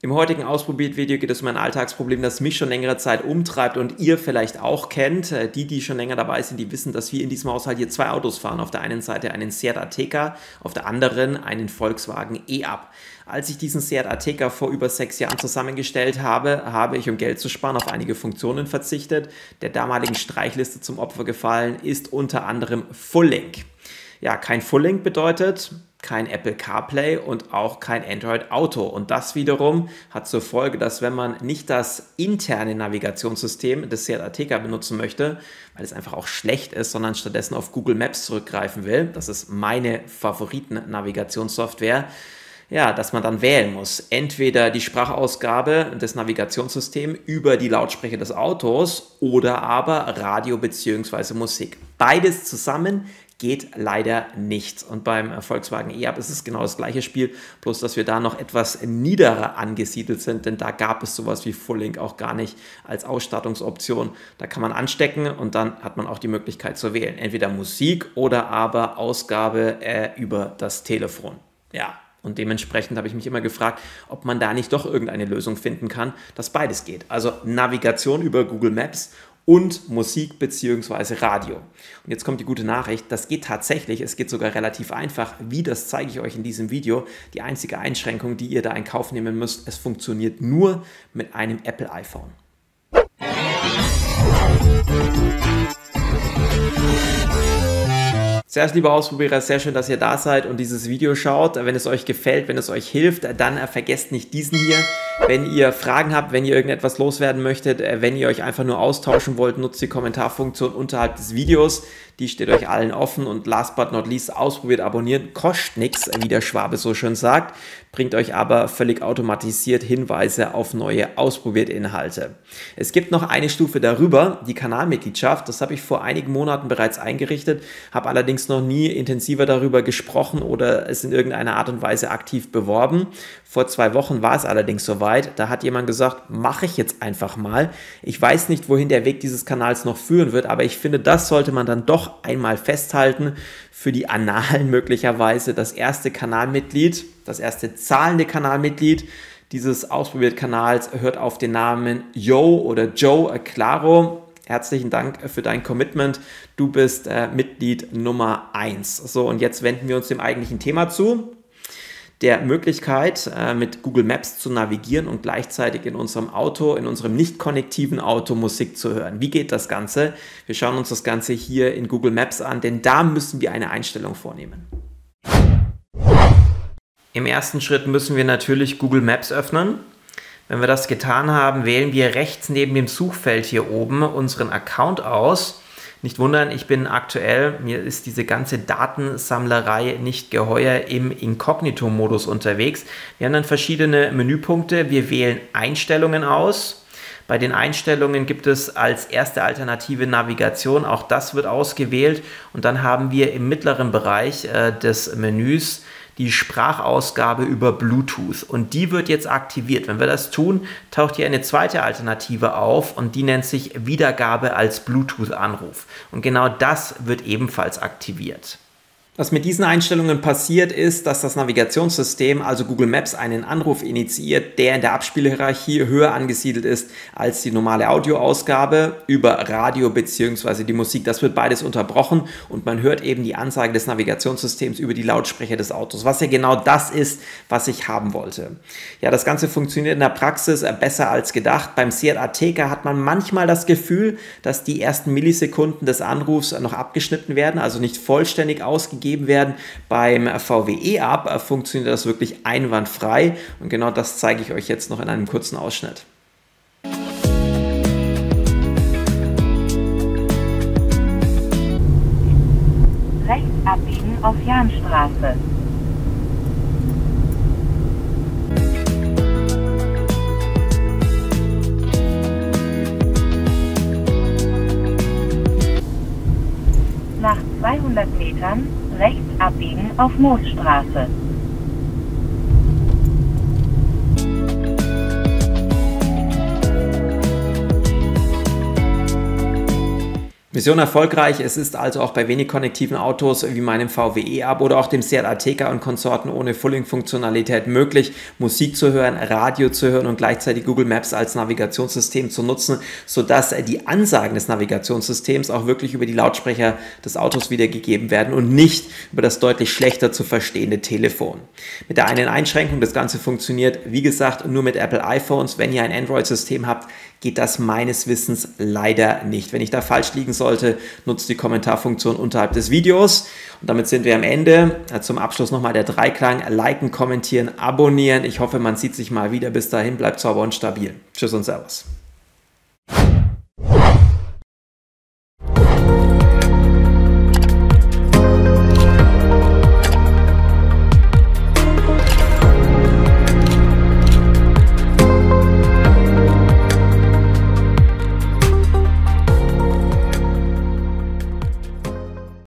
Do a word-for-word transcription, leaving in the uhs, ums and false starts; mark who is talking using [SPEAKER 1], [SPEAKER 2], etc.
[SPEAKER 1] Im heutigen Ausprobiert-Video geht es um ein Alltagsproblem, das mich schon längere Zeit umtreibt und ihr vielleicht auch kennt. Die, die schon länger dabei sind, die wissen, dass wir in diesem Haushalt hier zwei Autos fahren. Auf der einen Seite einen Seat Ateca, auf der anderen einen Volkswagen E-Up. Als ich diesen Seat Ateca vor über sechs Jahren zusammengestellt habe, habe ich, um Geld zu sparen, auf einige Funktionen verzichtet. Der damaligen Streichliste zum Opfer gefallen ist unter anderem Full Link. Ja, kein Full Link bedeutet kein Apple CarPlay und auch kein Android Auto. Und das wiederum hat zur Folge, dass wenn man nicht das interne Navigationssystem des Seat Ateca benutzen möchte, weil es einfach auch schlecht ist, sondern stattdessen auf Google Maps zurückgreifen will, das ist meine Favoriten-Navigationssoftware, ja, dass man dann wählen muss. Entweder die Sprachausgabe des Navigationssystems über die Lautsprecher des Autos oder aber Radio bzw. Musik. Beides zusammen geht leider nicht. Und beim Volkswagen E-Up ist es genau das gleiche Spiel, bloß dass wir da noch etwas niederer angesiedelt sind, denn da gab es sowas wie Full Link auch gar nicht als Ausstattungsoption. Da kann man anstecken und dann hat man auch die Möglichkeit zu wählen. Entweder Musik oder aber Ausgabe äh, über das Telefon. Ja. Und dementsprechend habe ich mich immer gefragt, ob man da nicht doch irgendeine Lösung finden kann, dass beides geht. Also Navigation über Google Maps und Musik bzw. Radio. Und jetzt kommt die gute Nachricht, das geht tatsächlich, es geht sogar relativ einfach. Wie, das zeige ich euch in diesem Video. Die einzige Einschränkung, die ihr da in Kauf nehmen müsst, es funktioniert nur mit einem Apple iPhone. Zuerst, liebe Ausprobierer, sehr schön, dass ihr da seid und dieses Video schaut. Wenn es euch gefällt, wenn es euch hilft, dann vergesst nicht diesen hier. Wenn ihr Fragen habt, wenn ihr irgendetwas loswerden möchtet, wenn ihr euch einfach nur austauschen wollt, nutzt die Kommentarfunktion unterhalb des Videos. Die steht euch allen offen und last but not least, ausprobiert, abonnieren, kostet nichts, wie der Schwabe so schön sagt, bringt euch aber völlig automatisiert Hinweise auf neue Ausprobiert-Inhalte. Es gibt noch eine Stufe darüber, die Kanalmitgliedschaft. Das habe ich vor einigen Monaten bereits eingerichtet, habe allerdings noch nie intensiver darüber gesprochen oder es in irgendeiner Art und Weise aktiv beworben. Vor zwei Wochen war es allerdings soweit. Da hat jemand gesagt, mache ich jetzt einfach mal. Ich weiß nicht, wohin der Weg dieses Kanals noch führen wird, aber ich finde, das sollte man dann doch einmal festhalten. Für die Annalen möglicherweise das erste Kanalmitglied, das erste zahlende Kanalmitglied dieses Ausprobiert-Kanals hört auf den Namen Yo oder Joe Claro. Herzlichen Dank für dein Commitment. Du bist äh, Mitglied Nummer eins. So, und jetzt wenden wir uns dem eigentlichen Thema zu. Der Möglichkeit, äh, mit Google Maps zu navigieren und gleichzeitig in unserem Auto, in unserem nicht konnektiven Auto Musik zu hören. Wie geht das Ganze? Wir schauen uns das Ganze hier in Google Maps an, denn da müssen wir eine Einstellung vornehmen. Im ersten Schritt müssen wir natürlich Google Maps öffnen. Wenn wir das getan haben, wählen wir rechts neben dem Suchfeld hier oben unseren Account aus. Nicht wundern, ich bin aktuell, mir ist diese ganze Datensammlerei nicht geheuer, im Inkognito-Modus unterwegs. Wir haben dann verschiedene Menüpunkte. Wir wählen Einstellungen aus. Bei den Einstellungen gibt es als erste Alternative Navigation. Auch das wird ausgewählt. Und dann haben wir im mittleren Bereich äh, des Menüs die Sprachausgabe über Bluetooth und die wird jetzt aktiviert. Wenn wir das tun, taucht hier eine zweite Alternative auf und die nennt sich Wiedergabe als Bluetooth-Anruf. Und genau das wird ebenfalls aktiviert. Was mit diesen Einstellungen passiert ist, dass das Navigationssystem, also Google Maps, einen Anruf initiiert, der in der Abspielhierarchie höher angesiedelt ist als die normale Audioausgabe über Radio bzw. die Musik. Das wird beides unterbrochen und man hört eben die Ansage des Navigationssystems über die Lautsprecher des Autos, was ja genau das ist, was ich haben wollte. Ja, das Ganze funktioniert in der Praxis besser als gedacht. Beim Seat Ateca hat man manchmal das Gefühl, dass die ersten Millisekunden des Anrufs noch abgeschnitten werden, also nicht vollständig ausgegeben werden. Beim V W E-Up funktioniert das wirklich einwandfrei und genau das zeige ich euch jetzt noch in einem kurzen Ausschnitt.
[SPEAKER 2] Rechts abbiegen auf Jahnstraße. Nach zweihundert Metern rechts abbiegen auf Moosstraße.
[SPEAKER 1] Mission erfolgreich. Es ist also auch bei wenig konnektiven Autos wie meinem V W E-Up oder auch dem Seat Ateca und Konsorten ohne Fulling-Funktionalität möglich, Musik zu hören, Radio zu hören und gleichzeitig Google Maps als Navigationssystem zu nutzen, sodass die Ansagen des Navigationssystems auch wirklich über die Lautsprecher des Autos wiedergegeben werden und nicht über das deutlich schlechter zu verstehende Telefon. Mit der einen Einschränkung, das Ganze funktioniert, wie gesagt, nur mit Apple iPhones. Wenn ihr ein Android-System habt, geht das meines Wissens leider nicht. Wenn ich da falsch liegen sollte, nutzt die Kommentarfunktion unterhalb des Videos. Und damit sind wir am Ende. Zum Abschluss nochmal der Dreiklang. Liken, kommentieren, abonnieren. Ich hoffe, man sieht sich mal wieder. Bis dahin, bleibt sauber und stabil. Tschüss und Servus.